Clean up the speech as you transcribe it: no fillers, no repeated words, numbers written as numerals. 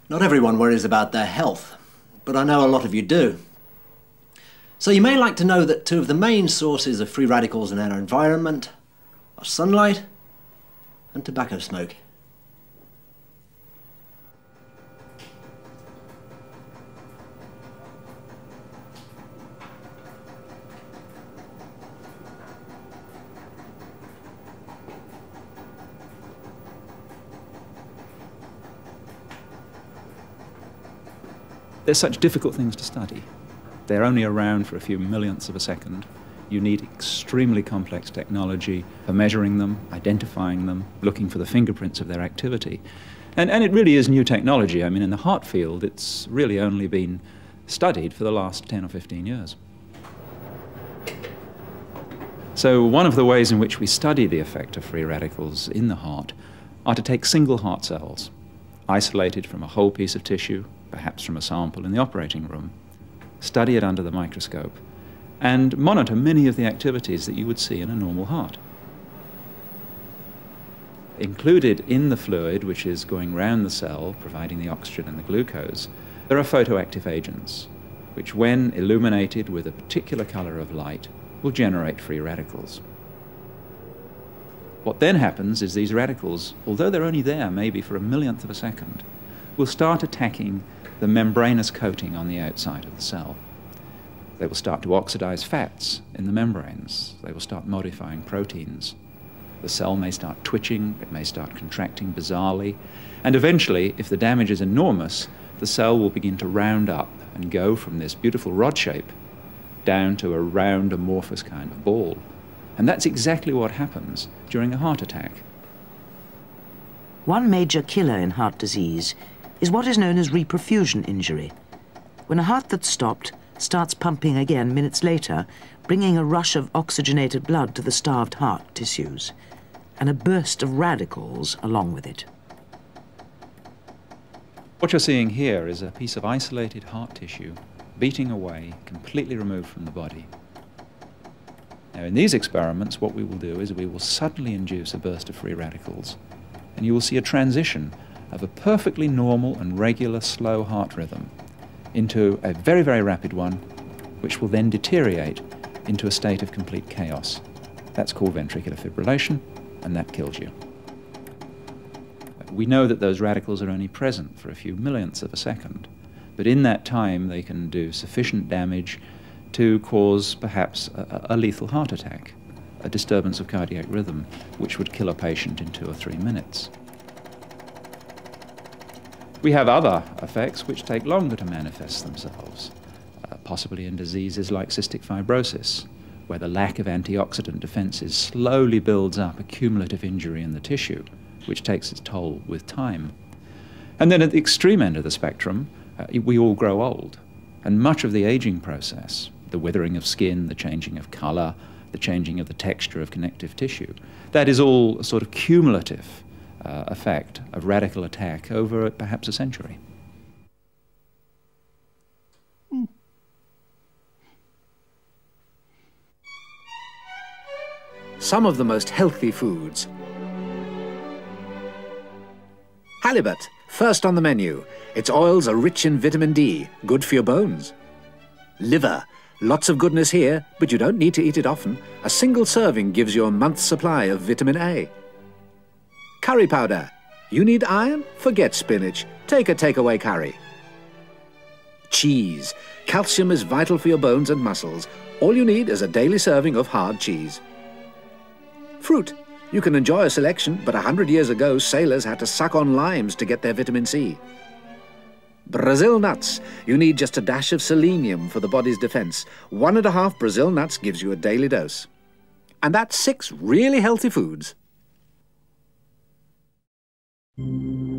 Not everyone worries about their health, but I know a lot of you do. So you may like to know that two of the main sources of free radicals in our environment are sunlight and tobacco smoke. They're such difficult things to study. They're only around for a few millionths of a second. You need extremely complex technology for measuring them, identifying them, looking for the fingerprints of their activity. And it really is new technology. I mean, in the heart field, it's really only been studied for the last 10 or 15 years. So one of the ways in which we study the effect of free radicals in the heart are to take single heart cells, isolated from a whole piece of tissue, perhaps from a sample in the operating room, study it under the microscope, and monitor many of the activities that you would see in a normal heart. Included in the fluid, which is going round the cell, providing the oxygen and the glucose, there are photoactive agents, which when illuminated with a particular color of light, will generate free radicals. What then happens is these radicals, although they're only there maybe for a millionth of a second, will start attacking the membranous coating on the outside of the cell. They will start to oxidize fats in the membranes. They will start modifying proteins. The cell may start twitching, it may start contracting bizarrely, and eventually, if the damage is enormous, the cell will begin to round up and go from this beautiful rod shape down to a round, amorphous kind of ball. And that's exactly what happens during a heart attack. One major killer in heart disease is what is known as reperfusion injury, when a heart that's stopped starts pumping again minutes later, bringing a rush of oxygenated blood to the starved heart tissues, and a burst of radicals along with it. What you're seeing here is a piece of isolated heart tissue beating away, completely removed from the body. Now, in these experiments, what we will do is we will suddenly induce a burst of free radicals, and you will see a transition of a perfectly normal and regular slow heart rhythm into a very, very rapid one, which will then deteriorate into a state of complete chaos. That's called ventricular fibrillation, and that kills you. We know that those radicals are only present for a few millionths of a second, but in that time they can do sufficient damage to cause perhaps a lethal heart attack, a disturbance of cardiac rhythm, which would kill a patient in 2 or 3 minutes. We have other effects which take longer to manifest themselves, possibly in diseases like cystic fibrosis, where the lack of antioxidant defenses slowly builds up a cumulative injury in the tissue, which takes its toll with time. And then at the extreme end of the spectrum, we all grow old, and much of the aging process, the withering of skin, the changing of color, the changing of the texture of connective tissue, that is all a sort of cumulative effect of radical attack over perhaps a century. Some of the most healthy foods. Halibut, first on the menu. Its oils are rich in vitamin D, good for your bones. Liver, lots of goodness here, but you don't need to eat it often. A single serving gives you a month's supply of vitamin A. Curry powder. You need iron? Forget spinach. Take a takeaway curry. Cheese. Calcium is vital for your bones and muscles. All you need is a daily serving of hard cheese. Fruit. You can enjoy a selection, but 100 years ago, sailors had to suck on limes to get their vitamin C. Brazil nuts. You need just a dash of selenium for the body's defense. 1.5 Brazil nuts gives you a daily dose. And that's 6 really healthy foods.